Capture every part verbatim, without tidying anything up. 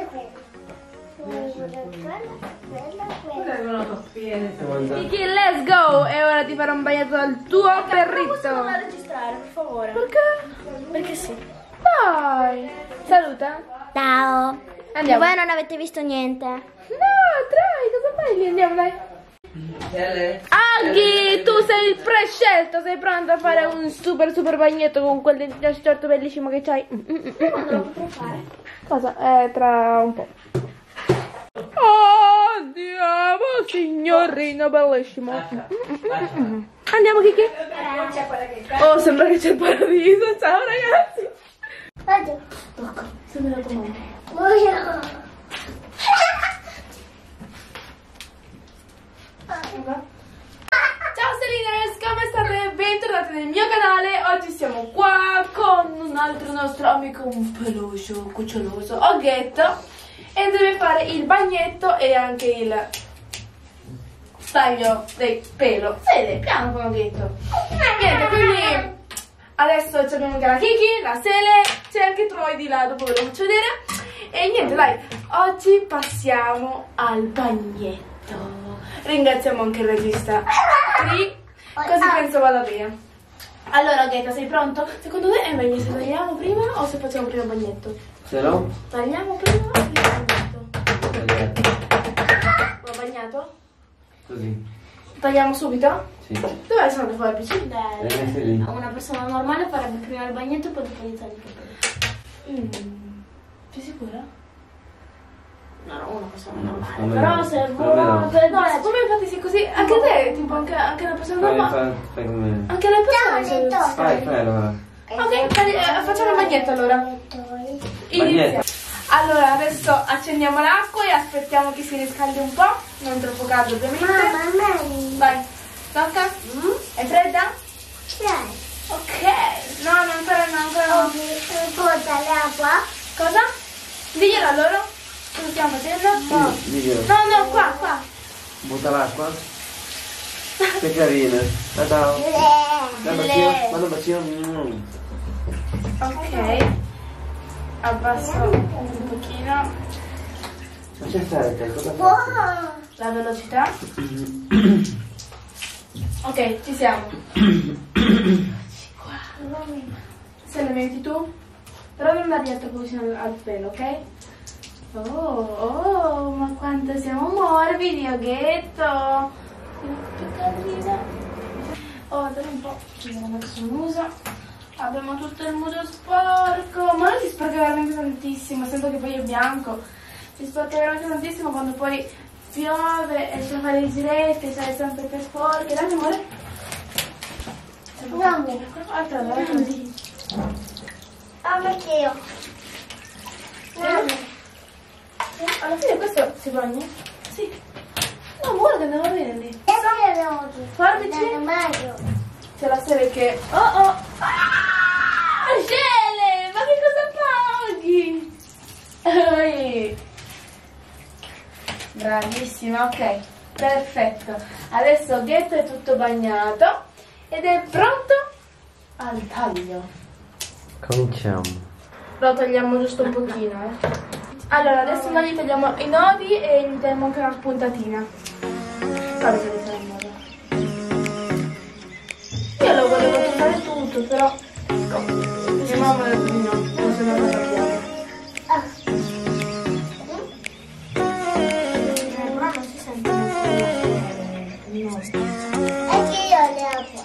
Kiki, let's go! E ora ti farò un bagnetto dal tuo perrito. Possiamo registrare, per favore? Perché? Perché sì. Dai! Saluta. Ciao. Andiamo. Voi non avete visto niente? No, dai, cosa fai lì? Andiamo, dai. Aghi, tu sei il prescelto, sei pronto a fare un super super bagnetto con quel dentino bellissimo che c'hai? Mm, mm, mm, Non lo potrò fare. Cosa? Eh, tra un po'. Andiamo, signorino bellissimo. Andiamo, Kiki. Oh, sembra che c'è il paradiso. Ciao, ragazzi. Vado. Tocco, sembra la tua mamma. Ciao Seliners, come state? Bentornati nel mio canale. Oggi siamo qua con un altro nostro amico, un peluche cuccioloso, Oghetto, e deve fare il bagnetto e anche il taglio del pelo. Sede, piano con Oghetto. Niente, quindi adesso abbiamo anche la Kiki, la Sele, c'è anche Troy di là, dopo ve lo faccio vedere. E niente, dai, oggi passiamo al bagnetto. Ringraziamo anche il regista Tri, così penso vada bene. Allora Ghetta, sei pronto? Secondo te è meglio se tagliamo prima o se facciamo prima il bagnetto? Se no? Tagliamo prima o prima il bagnetto? Tagliato. L'ho bagnato? Così. Tagliamo subito? Sì. Dove sono le forbici? Le mette lì. Una persona normale farebbe prima il bagnetto e poi dopo gli tagli i capelli. Mm. Sei sicura? No, no, una persona normale. No, Però no, se no, no. vuoi... No, siccome infatti sei così, anche te, tipo anche, anche una persona Fai, normale. fai, fai come... Anche le persone sono... Fai, fai allora. Ok, tagli- eh, facciamo il bagnetto allora. Iniziamo. Allora, adesso accendiamo l'acqua e aspettiamo che si riscaldi un po'. Non troppo caldo ovviamente. Vai, tocca. È fredda? Ok. No, non ancora, no, ancora no. l'acqua? Cosa? Diglielo a loro. Cosa stiamo facendo? No. Sì, diglielo. No, no, qua, qua. Butta l'acqua. Che carina. Ciao ciao. Dai un bacino. Manda un bacino. Mm. Ok. Abbasso un pochino Lascia stare te, cosa fai? la velocità. Ok, ci siamo. Se la metti tu, però non andare troppo vicino al, al pelo, ok? Oh, oh, ma quanto siamo morbidi, Oghetto! Che carina! Oh, dai un po', ci siamo messo sul muso. Abbiamo tutto il muso sporco, ma non si sporca veramente tantissimo, sento che poi è bianco. Si sporca veramente tantissimo quando poi piove e si fa le giretti, sai, sempre più sporche. Dai, amore. No, Altra volta così. anche io. Alla fine questo si bagna? Sì. No, amore, che andiamo bene lì. Forbici. C'è la serie che... Oh, oh! Ah! Gele! Ma che cosa paghi? Bravissima, ok. Perfetto. Adesso Ghetto è tutto bagnato ed è pronto al taglio. Cominciamo. Lo tagliamo giusto un pochino, eh. Allora, adesso noi gli tagliamo i nodi e gli tagliamo anche una spuntatina. Guarda che li tagliamo. Io lo volevo fare tutto, però mia mamma ha detto di no, non se ne va a tagliare. Però non si sente molto. Anche io le acqua.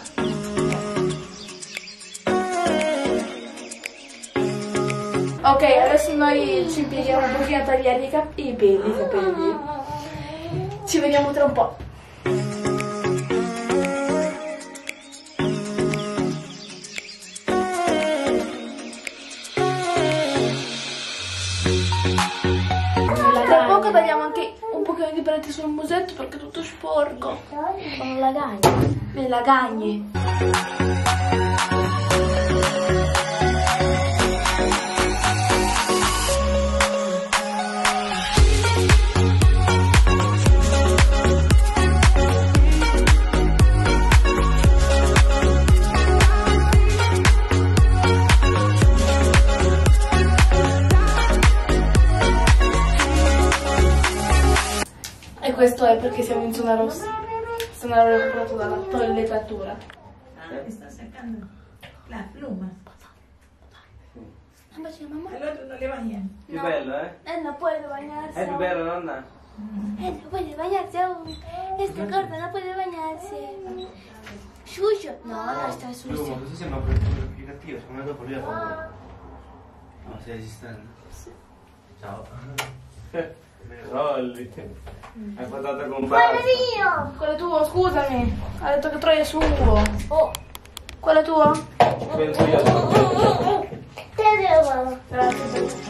Ok, adesso noi ci impieghiamo un pochino a tagliare i, cap i peli, i capelli. Ci vediamo tra un po'. Tra poco tagliamo anche un pochino di pareti sul musetto perché è tutto sporco. Con la gagna. Le lagagne. questo è perché siamo in zona rossa. Se non l'avrei comprato dalla toilettatura. Ah, mi sta seccando la pluma. Un bacino, mamma. Allora non le bagni. Più bello, eh? Eh, non può bañarse. È più bello, nonna? Eh, no puede bañarse aún. Este gordo no puede bañarse. Sucio. No, no está Lu, sucio. ma questo sembra più cattivo, secondo me dopo lui ha paura. No, stai esistendo? Sì. Ciao. Rolli. Hai portato con Quello pasta. mio! Quello è tuo, scusami. Ha detto che Troia è suo. Oh, Quello è tuo? Penso io. te devo. Grazie.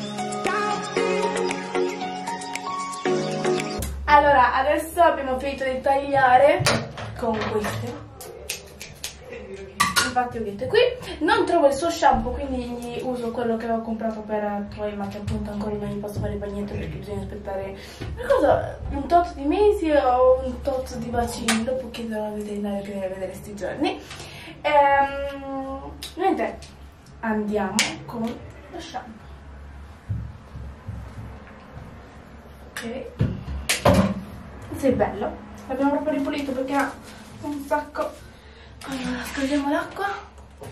Allora, adesso abbiamo finito di tagliare con queste. Infatti ho detto qui non trovo il suo shampoo, quindi uso quello che avevo comprato per Troy, ma che appunto ancora non gli posso fare il bagnetto perché bisogna aspettare una cosa, un tot di mesi o un tot di bacini. Dopo chiederò al veterinario che deve vedere sti giorni. Ehm, niente, andiamo con lo shampoo. Ok, questo è bello, l'abbiamo proprio ripulito perché ha un sacco. Allora, scaldiamo l'acqua.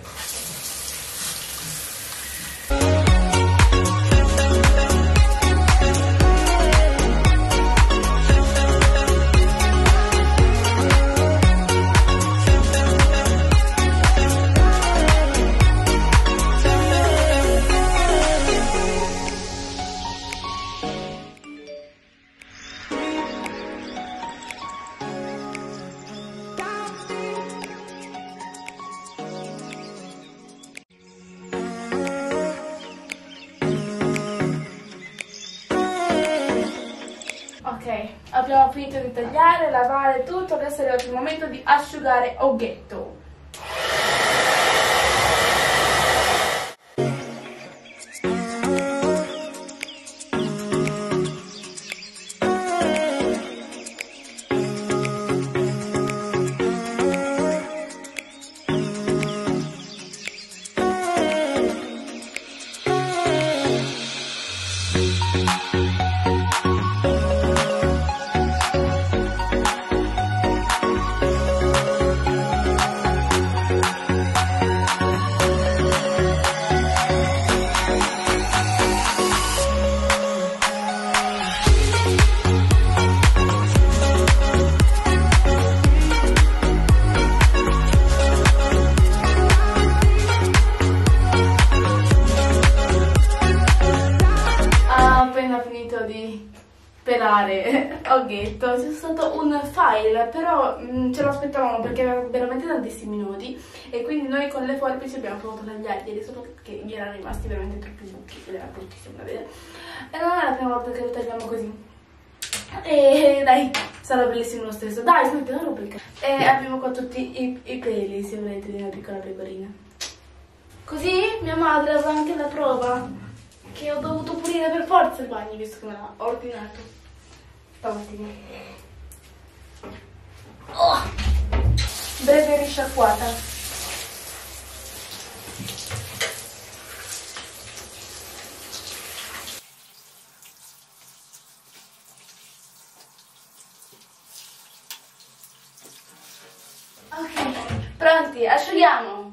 Ok, abbiamo finito di tagliare, lavare tutto, adesso è arrivato il momento di asciugare Oggetto. Pelare Oggetto, c'è stato un file, però mh, ce lo aspettavamo perché aveva veramente tantissimi nodi e quindi noi con le forbici abbiamo provato a tagliarli, solo che gli erano rimasti veramente troppi buchi ed era bruttissimo da vedere e non è la prima volta che lo tagliamo così e dai, sarà bellissimo lo stesso. Dai, smetti la rubrica. E abbiamo qua tutti i, i peli, se volete, di una piccola pecorina. Così mia madre avrà anche la prova che ho dovuto pulire per forza il bagno, visto che me l'ha ordinato stamattina. Oh, breve risciacquata. Ok, pronti, asciughiamo.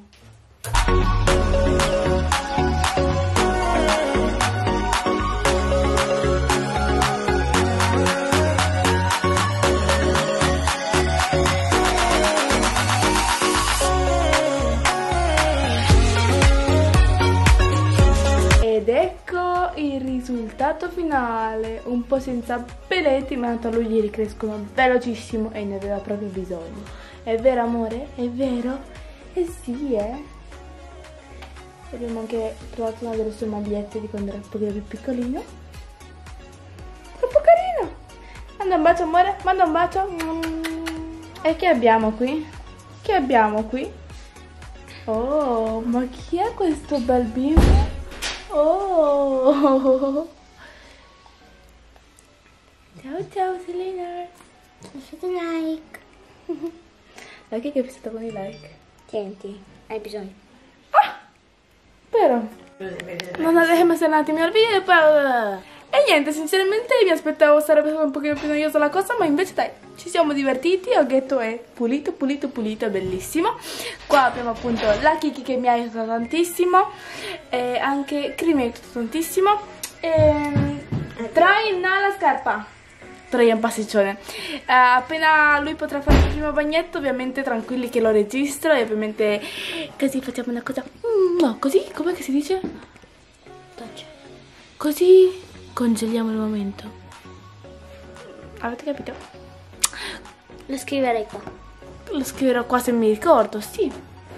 Il risultato finale, un po' senza peletti, ma tanto a lui gli ricrescono velocissimo e ne aveva proprio bisogno. È vero amore? È vero? Eh sì, eh. Abbiamo anche trovato una delle sue magliette di quando era un pochino più piccolino. Troppo carino. Manda un bacio amore, manda un bacio. E che abbiamo qui? Che abbiamo qui? Oh, ma chi è questo bel bimbo? Oh! Ciao ciao Selena! Lasciate un like. Dai che è fissata con i like. Senti, hai bisogno. Ah! Pero no nos dejemos en la timida el video, pero... E niente, sinceramente mi aspettavo sarebbe stata un pochino più noiosa la cosa, ma invece dai, ci siamo divertiti. Il ghetto è pulito, pulito, pulito, è bellissimo. Qua abbiamo appunto la Kiki che mi ha aiutato tantissimo, e anche Cri mi ha aiutato tantissimo. E... Trai la scarpa. Trai è un pasticcione. Uh, appena lui potrà fare il primo bagnetto, ovviamente tranquilli che lo registro, e ovviamente così facciamo una cosa. Mm, no, così, com'è che si dice? Così congeliamo il momento. Avete capito? Lo scriverei qua. Lo scriverò qua se mi ricordo, sì.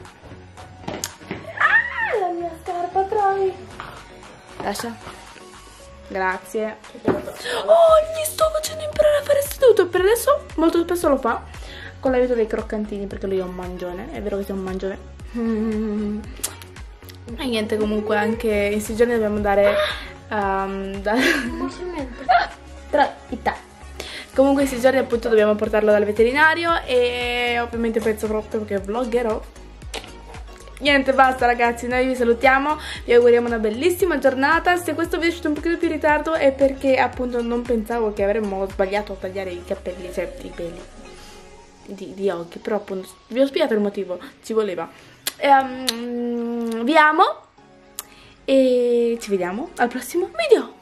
Ah, la mia scarpa, trovi. Lascia. Grazie. Oh, gli sto facendo imparare a fare seduto. Per adesso molto spesso lo fa con l'aiuto dei croccantini, perché lui è un mangione. È vero che sei un mangione. Mm. E niente, comunque anche in questi giorni dobbiamo dare um, da... Tranquillità. Comunque in questi giorni appunto dobbiamo portarlo dal veterinario, e ovviamente penso proprio che vloggerò. Niente, basta ragazzi, noi vi salutiamo, vi auguriamo una bellissima giornata. Se questo video è uscito un pochino più in ritardo è perché appunto non pensavo che avremmo sbagliato a tagliare i capelli, cioè i peli di, di Oggi, però appunto vi ho spiegato il motivo, ci voleva. Um, vi amo e ci vediamo al prossimo video.